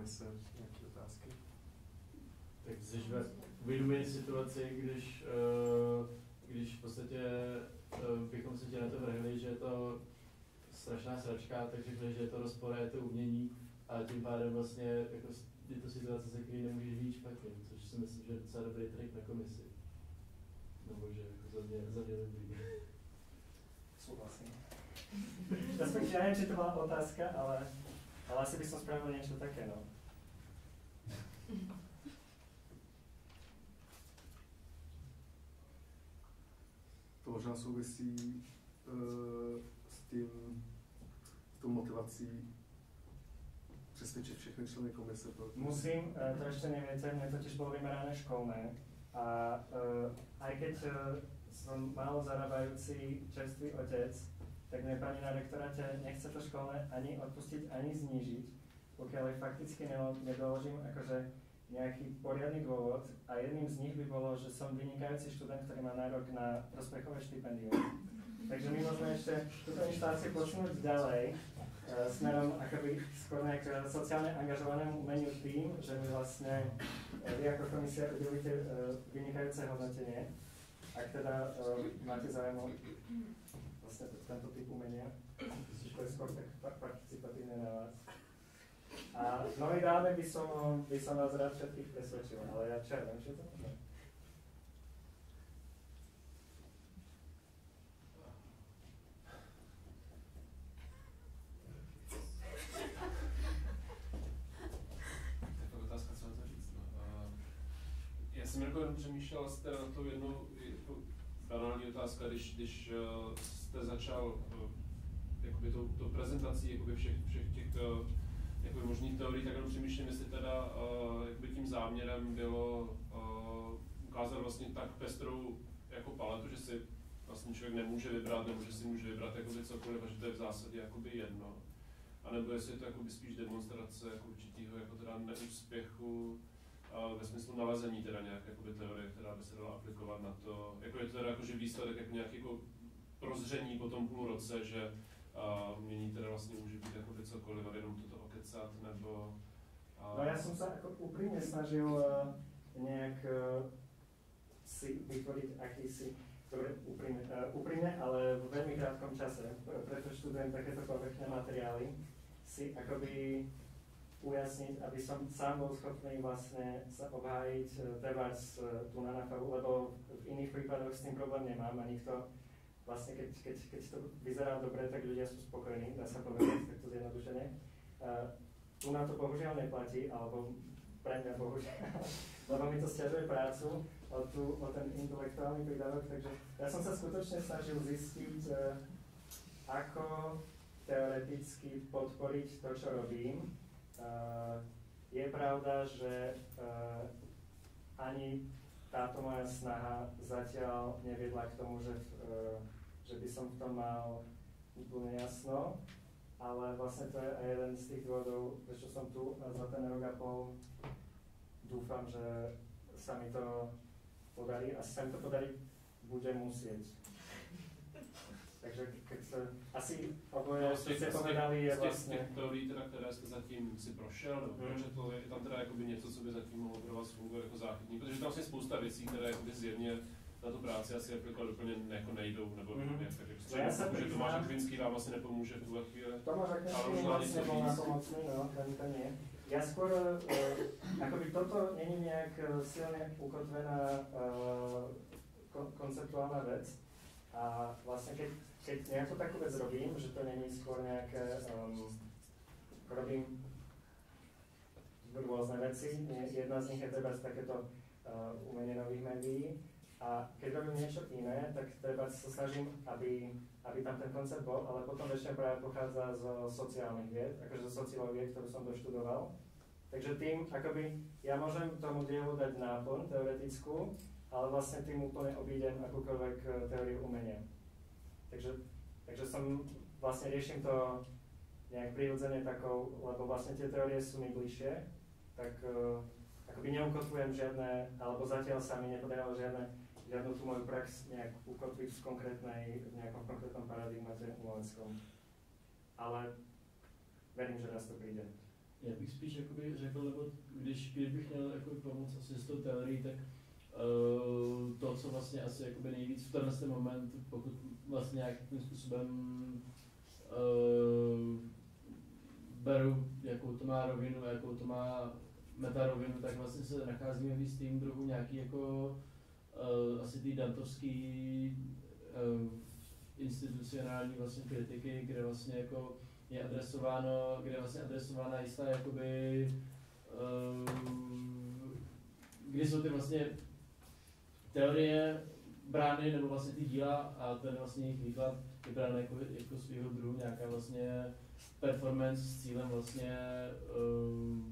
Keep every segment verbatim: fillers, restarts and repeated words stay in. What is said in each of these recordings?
komise nějaké otázky? Tak jsi ve win-win situaci, když, když v podstatě bychom se tě na to vrhli, že je to strašná sračka, tak řekli, že je to rozpor, je to umění a tím pádem vlastně jako je to situace, se který nemůžeš být špatně, což si myslím, že je docela dobrý trik na komisi. Nebo že jako za mě, za mě dobrý. Súhlasím. Respektíve, ja neviem, či to bola otázka, ale, ale asi by som spravil niečo také, no. To možná souvisí uh, s tím, s tou motivací přesvědčit všechny členy komise. Musím, uh, to ešte neviete, mne totiž bolo vymerané školné a uh, aj keď uh, som málo zarábajúci čerstvý otec, tak mne pani na rektoráte nechce to školné ani odpustiť, ani znížiť, pokiaľ aj fakticky nedoložím akože nejaký poriadny dôvod a jedným z nich by bolo, že som vynikajúci študent, ktorý má nárok na prospechové štipendium. Takže my môžeme ešte túto inštáciu posunúť ďalej uh, smerom akoby skôr k sociálne angažovanému umeniu tým, že my vlastne uh, vy ako komisia udelíte uh, vynikajúce hodnotenie, ak teda uh, máte záujem o vlastne tento typ umenia, to je skôr tak participatívne na vás. A no ideálne by som, by som vás rád všetkých presvedčil, ale ja čo ja viem, čo to môže. Tak otázka, co na to říct. No. Já jsem jako jenom přemýšlel jste na to jednu banální otázka, když, když jste začal jakoby tou, tou prezentací jakoby všech, všech těch jakoby možných teorií, tak jenom přemýšlím, jestli teda uh, jakoby tím záměrem bylo uh, ukázat vlastně tak pestrou jako paletu, že si vlastně člověk nemůže vybrat, nebo že si může vybrat jakoby cokoliv, a že to je v zásadě jakoby jedno. A nebo jestli je to jakoby spíš demonstrace jako určitýho jako teda neúspěchu uh, ve smyslu nalezení teda nějaké jakoby teorie, která by se dala aplikovat na to, jako je to teda jakože výsledek jako nějaký jako prozření po tom půl roce, že a umění teda vlastně může být jakoby cokoliv a jenom toto okecat, nebo... A... No ja som sa ako úprimne snažil uh, nejak uh, si vytvoriť akýsi, dobre, úprimne, uh, úprimne, ale v veľmi krátkom čase, preto študujem takéto povrchné materiály, si akoby ujasniť, aby som sám bol schopný vlastne sa obhájiť uh, trebárs uh, tu na náfavu, lebo v iných prípadoch s tým problém nemám a nikto vlastne keď, keď, keď to vyzerá dobre, tak ľudia sú spokojní, dá sa povedať takto zjednodušene. Uh, tu na to bohužiaľ neplatí, alebo pre mňa bohužiaľ, lebo mi to sťažuje prácu o, tu, o ten intelektuálny prídavok, takže ja som sa skutočne snažil zistiť, uh, ako teoreticky podporiť to, čo robím. Uh, je pravda, že uh, ani táto moja snaha zatiaľ neviedla k tomu, že uh, že by som v tom mal úplne jasno, ale vlastne to je aj jeden z tých dôvodov, prečo som tu za ten rok a pol. Dúfam, že sa mi to podarí, asi sa mi to podariť bude musieť. Takže keď sa, asi oboje, no, čo ste povedali, je vlastne... Z těch teorií, teda, které jste zatím si prošel, nebo mm. pročetl, je tam teda jakoby něco, co by zatím mohlo pro vás fungovat jako záchytný, protože tam vlastně spousta věcí, které jakoby zjevně na tu práci asi aplikovat úplně jako nejdou, nebo mm-hmm. jak tak jako že Tomáš Akvinský vám vlastně nepomůže v tuhle chvíli. Tomáš Akvinský vlastně bol napomocný, no, ten to nie. Ja skôr, uh, akoby toto není nejak silne ukotvená uh, kon- konceptuálna vec a vlastne keď, keď nejakú takú vec robím, že to není skôr nejaké, um, robím rôzne veci, jedna z nich je treba takéto uh, umenie nových médií. A keď robím niečo iné, tak treba sa snažím, aby, aby tam ten koncept bol, ale potom väčšina práve pochádza zo sociálnych vied, akože zo sociológie, ktorú som doštudoval. Takže tým, akoby, ja môžem tomu dielu dať náplň teoretickú, ale vlastne tým úplne obídem akúkoľvek teóriu umenia. Takže, takže som, vlastne riešim to nejak prirodzene takou, lebo vlastne tie teórie sú mi bližšie, tak uh, akoby neukotvujem žiadne, alebo zatiaľ sa mi nepodarilo žiadne žiadnu tú moju prax nejak ukotviť v konkrétnej, v nejakom konkrétnom paradigmate umeleckom. Ale verím, že raz to príde. Já bych spíš jakoby řekl, nebo když, když bych měl jakoby pomoct asi s tou teorií, tak uh, to, co vlastně asi jakoby nejvíc v tenhle ten moment, pokud vlastně nějakým způsobem uh, beru, jakou to má rovinu, jakou to má metarovinu, tak vlastně se nacházíme v jistým druhu nějaký jako uh, asi tý dantovský uh, institucionální vlastně kritiky, kde vlastně jako je adresováno, kde je vlastně adresována jistá jakoby, um, kdy jsou ty vlastně teorie brány, nebo vlastně ty díla a ten vlastně jejich výklad je brán jako, jako svýho druhu nějaká vlastně performance s cílem vlastně, um,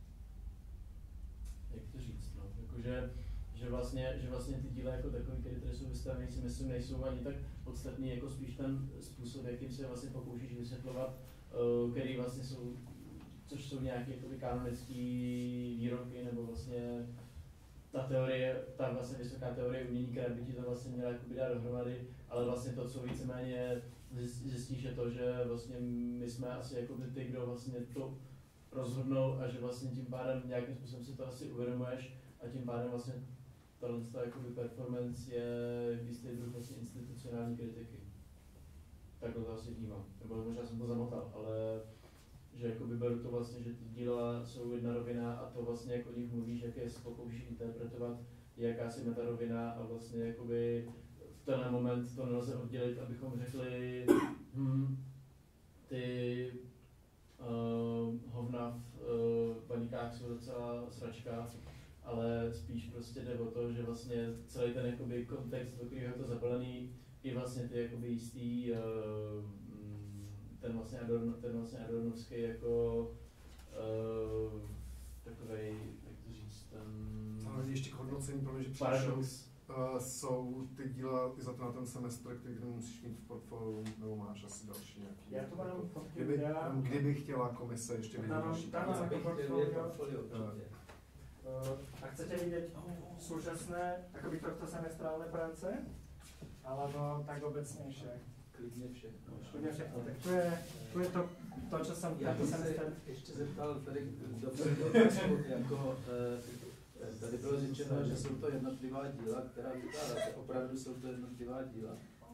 jak to říct, no, jakože, že vlastně, že vlastně ty díla jako takový, které jsou vystaveny, si myslím, nejsou ani tak podstatný, jako spíš ten způsob, jakým se vlastně pokoušíš vysvětlovat, uh, který vlastně jsou, což jsou nějaké jakoby kanonické výroky, nebo vlastně ta teorie, ta vlastně vysoká teorie umění, která by ti to vlastně měla jakoby dát dohromady, ale vlastně to, co víceméně zjistíš, je to, že vlastně my jsme asi jakoby ty, kdo vlastně to rozhodnou a že vlastně tím pádem nějakým způsobem si to asi uvědomuješ a tím pádem vlastně tahle jakoby performance je jistý druh vlastně institucionální kritiky. Takhle to asi vnímám. Nebo možná jsem to zamotal, ale že jakoby beru to vlastně, že ty díla jsou jedna rovina a to vlastně, jak o nich mluvíš, jak je se pokoušíš interpretovat, je jakási metarovina a vlastně jakoby v tenhle moment to nelze oddělit, abychom řekli, hm, ty uh, hovna v uh, baníkách jsou docela sračka, ale spíš prostě jde o to, že vlastně celý ten jakoby kontext, do kterého je to zabalený, je vlastně ty jakoby jistý uh, ten vlastně Adorno, ten vlastně Adornovský jako uh, takovej, jak to říct, ten ale ještě k hodnocení, pro mě, že paradox. Uh, jsou ty díla i za to na ten semestr, který musíš mít v portfoliu, nebo máš asi další nějaký? Já to mám fotky Kdyby, videa. kdyby chtěla komise ještě vidět další. Tam mám jako portfolio. portfolio určitě. Uh, a chcete vidět súčasné, akoby tohto semestrálne práce? Alebo tak obecnejšie? Klidně všechno. Klidně všechno. Tak tu je, tu je to, to, čo jsem Já tento bych se semestr... ještě zeptal tady dopředu, jako eh, tady bylo řečeno, že jsou to jednotlivá díla, která vykládáte. Opravdu jsou to jednotlivá díla?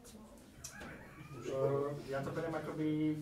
Uh, já to berem akoby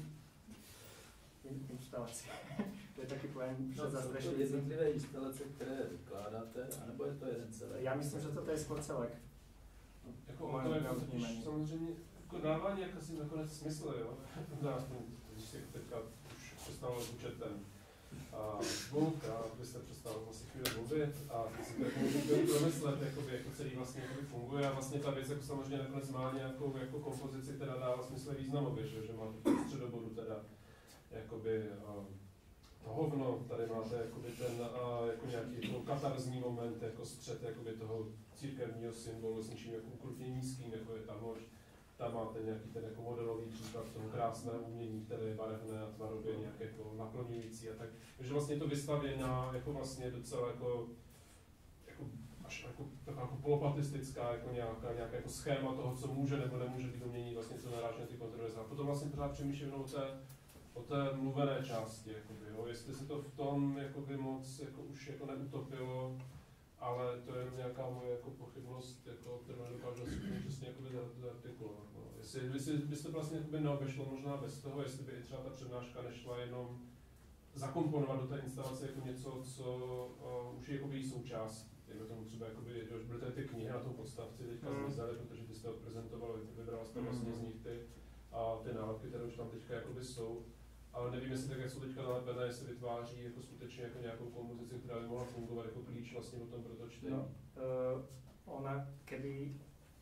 instalaci. To je taký pojem, že No, jsou to zastrešující. jednotlivé instalace, které vykládáte, anebo je to jeden celek? Já myslím, že toto je skôr celek. Jako Moje to je vnímání. totiž samozřejmě jako dává nějak asi nakonec smysl, jo. Dá aspoň, když si teďka už přestalo učit ten a zvuk a vy jste přestali vlastně chvíli mluvit a teď si to jako můžete promyslet, jakoby, jako celý vlastně jakoby funguje a vlastně ta věc jako samozřejmě nakonec má nějakou jako kompozici, která dává smysl významově, že, že má tu středobodu teda jakoby a, to hovno, tady máte jakoby ten a, jako nějaký jako katarzní moment, jako střed jakoby toho církevního symbolu s něčím jako ukrutně nízkým, jako je ta nož. Tam máte nějaký ten jako modelový příklad toho krásného umění, které je barevné a tvarově nějak jako naplňující a tak. Takže vlastně to vystavěná jako vlastně docela jako, jako až jako, taková jako polopatistická jako nějaká, nějaká jako schéma toho, co může nebo nemůže být umění, vlastně co naráží na ty kontroverze. A potom vlastně pořád přemýšlím o té, o té mluvené části, jakoby, jo. Jestli se to v tom jakoby moc jako už jako neutopilo, ale to je nějaká moje jako pochybnost, jako, kterou nedokážu asi přesně artikulovat. No. Jestli, jestli byste vlastně jakoby neobešlo možná bez toho, jestli by i třeba ta přednáška nešla jenom zakomponovat do té instalace jako něco, co uh, už je jakoby její součást. Dejme tomu třeba, jakoby, že už byly tady ty knihy na tom podstavci, teďka Mm. zmizely, protože ty jste to prezentovali, vybral jste vlastně z nich ty, a ty nálepky, které už tam teďka jakoby jsou. Ale nevím, jestli tak, jak jsou teďka nalepené, jestli vytváří jako skutečně jako nějakou kompozici, která by mohla fungovat jako klíč vlastně o tom pro to čtení. No, uh, ona, keby,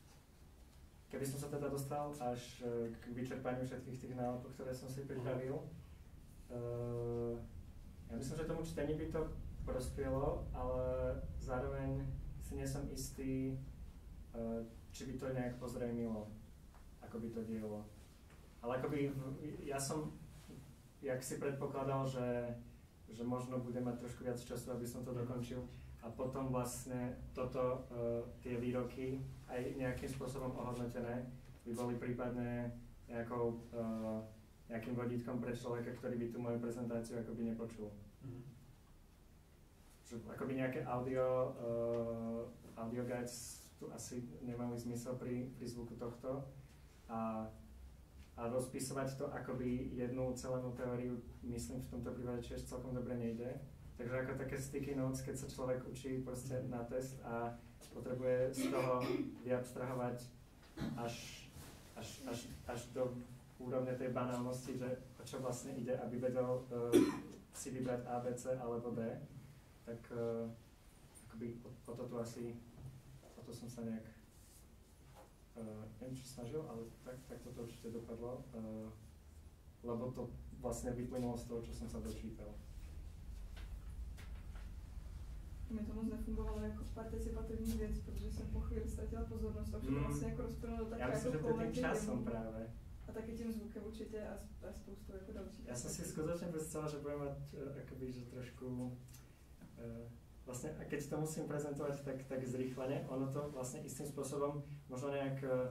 keby som sa teda dostal až uh, k vyčerpaniu všetkých tých nálepok, ktoré som si pripravil, uh, ja myslím, že tomu čtení by to prospielo, ale zároveň si nie som istý, uh, či by to nejak pozrejmilo, ako by to dielo. Ale akoby, ja som jak si predpokladal, že, že možno budem mať trošku viac času, aby som to dokončil. A potom vlastne toto, uh, tie výroky, aj nejakým spôsobom ohodnotené, by boli prípadne nejakou uh, nejakým vodítkom pre človeka, ktorý by tú moju prezentáciu akoby nepočul. Mhm. Že akoby nejaké audio, uh, audio guides tu asi nemajú zmysel pri, pri zvuku tohto. A, a rozpisovať to akoby jednu celenú teóriu, myslím, v tomto prípade tiež celkom dobre nejde. Takže ako také sticky notes, keď sa človek učí proste na test a potrebuje z toho vyabstrahovať až, až, až, až do úrovne tej banálnosti, že o čo vlastne ide, aby vedel uh, si vybrať A, B, C alebo D, tak uh, akoby o, o to tu asi, o to som sa nejak, uh, neviem, či snažil, ale tak, tak toto určite dopadlo, uh, lebo to vlastne vyplynulo z toho, čo som sa dočítal. Mě to moc nefungovalo jako participativní věc, protože jsem po chvíli ztratila pozornost a všechno Mm. vlastně jako rozplynulo tak Ja jako myslím, že to je tým kolektivně. časom práve. A taky tím zvukem určitě a, a spoustu jako dalších. Ja som si skutočne predstavil, že budem mať uh, akoby, že trošku, uh, vlastne, a keď to musím prezentovať tak, tak zrýchlene, ono to vlastne istým spôsobom možno nejak uh,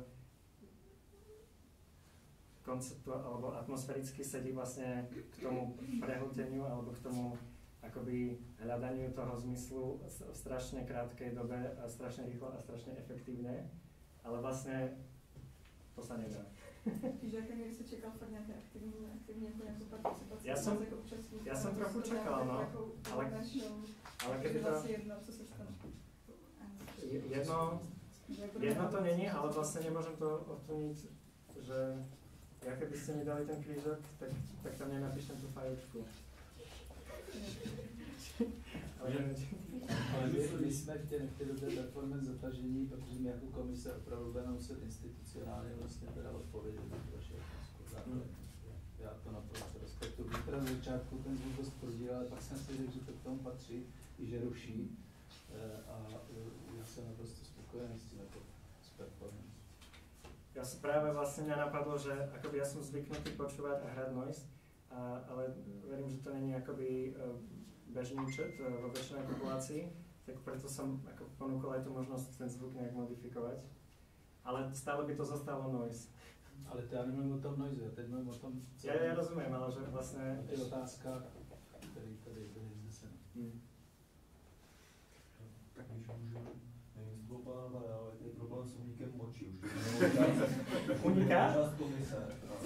konceptu alebo atmosféricky sedí vlastne k tomu prehlteniu alebo k tomu akoby hľadaniu toho zmyslu v strašne krátkej dobe a strašne rýchlo a strašne efektívne, ale vlastne to sa nedá. Víš, jaké míry jsi čekal fakt nějaké aktivní, aktivní jako nějakou participaci? Já jsem- jako účastník, já jsem nebo trochu jsi to čekal, nějak no, jako ale- našel, Ale že keby to, vlastně jedno, co se stane. je- jedno, Že jako jedno to dobrá není, věc. ale vlastne nemôžem to ovplyvniť, že ja keby ste mi dali ten krížok, tak, tak tam nenapíšem tú faječku. Ale neviem, či- Ale my, my jsme chtěli, chtěli do té performance zatažení, protože my jako komise opravdu budeme muset institucionálně vlastně teda odpovědět na tu vaši otázku. Hmm. Já to naprosto respektuju. Když teda z začátku ten zvuk dost pozdíl, ale pak jsem si řekl, že to k tomu patří, i že ruší. E, a e, já jsem naprosto spokojený s tím jako s performance. Ja som práve vlastne mňa napadlo, že akoby ja som zvyknutý počúvať a hrať noise, a, ale verím, že to není akoby uh, bežný účet uh, vo väčšinej populácii, tak preto som ako ponúkol aj tú možnosť ten zvuk nejak modifikovať. Ale stále by to zostalo noise. Ale to já nemluvím o tom noise, já teď mluvím o tom Ja, ja rozumiem, ale že vlastne... o těch otázkách, které tady byly vzneseny. Hmm. Tak když můžu, nevím, jestli bylo pana Vada, ale je problém s unikem moči už. Uniká? Část komise.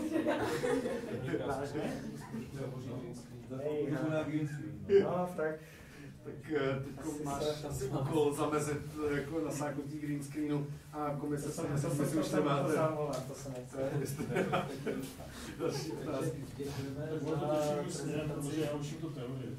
Vážne? To je možná green screen. To Hej, je ha. možná green screen. No, tak... Tak teď máš asi úkol zamezit jako nasáknutí green screenu a komise To se som, to myslí, som, že to už som, to nemáte. som volám, to som nechce. Další otázka. Děkujeme Tak ono to za všechno směrem, protože prezentaci. já učím tu teorii.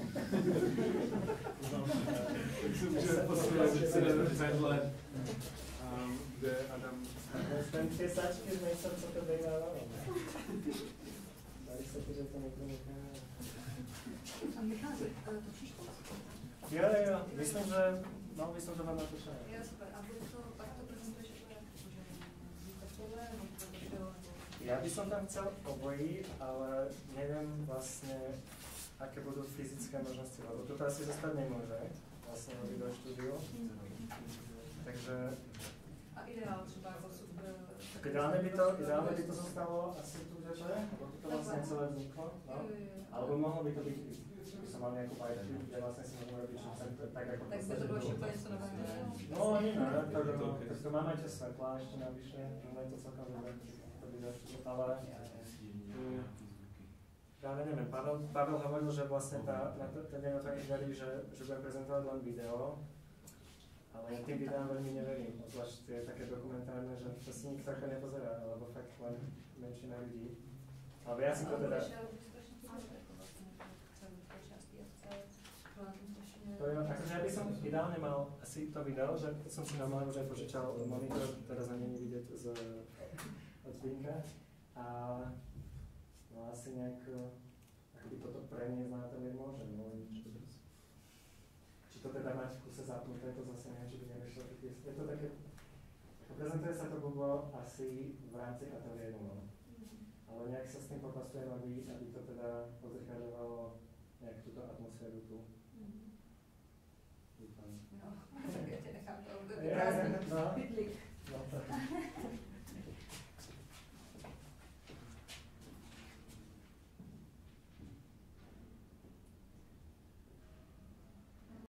Možná už ne. Tak se můžeme posunout k vedle, kde Adam... Ten tie sačky z mejsa, co to dejávalo. Dali sa ti, že to neproniká. A Michale, ale to přišlo? Jo, jo, jo, myslím, že... No, myslím, že mám natočené. Jo, super. A bude to, pak to prezentuješ jako jak? Že zvukové, nebo to video, nebo... Ja by som tam chcel obojí, ale neviem vlastne, aké budú fyzické možnosti, lebo toto asi zostať nemôže, vlastne na video štúdiu. Takže A ideál třeba jako super... tak ideálne by to, ideálne by to zostalo asi tu, že to je, lebo toto vlastne celé vzniklo, no. Alebo mohlo by to byť, by som mal nejakú bajku, kde vlastne si môžeme robiť všetko tak, ako Tak by to bylo ještě úplně něco nového. No, nie, ne, tak, no, tak to máme tie svetlá ešte navyše, že je to celkom dobré, to by zaštilo, ale mm, práve neviem, Pavel, Pavel hovoril, že vlastne tá, na to, ten deň otvorených dverí, že, že budem prezentovať len video, ale ja tým videám veľmi neverím, obzvlášť tie také dokumentárne, že to si nikto ako nepozerá, alebo fakt len menšina ľudí. Alebo ja si to teda... To je, akože ja by som ideálne mal asi to video, že som si normálne už aj požičal monitor, teraz ani není vidieť z, od Vinka. A no asi nejak, akoby toto preniesť na ateliér môžem, no nič. Či to teda mať v kuse zapnuté, to zase neviem, či by nevyšlo. Je to také, prezentuje sa to Google asi v rámci ateliéru, no. Ale nejak sa s tým popasujem, aby, aby to teda odzrkadľovalo nejak túto atmosféru tu. No, tak já tě nechám to Ja, no.